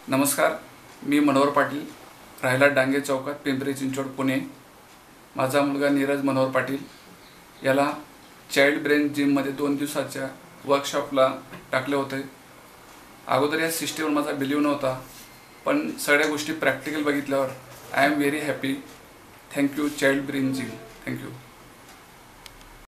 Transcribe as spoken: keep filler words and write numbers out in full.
नमस्कार, मी मनोहर पाटील, राहायला डांगे चौकात, पिंपरी चिंचवड, पुणे। माझा मुलगा नीरज मनोहर पाटील याला चाइल्ड ब्रेन जिममध्ये दोन दिवसाच्या वर्कशॉपला टाकले होते। अगोदर या सिस्टमवर माझा बिलीव नव्हता, पण सगळ्या गोष्टी प्रॅक्टिकल बघितल्यावर I am very happy. Thank you child brain gym, thank you.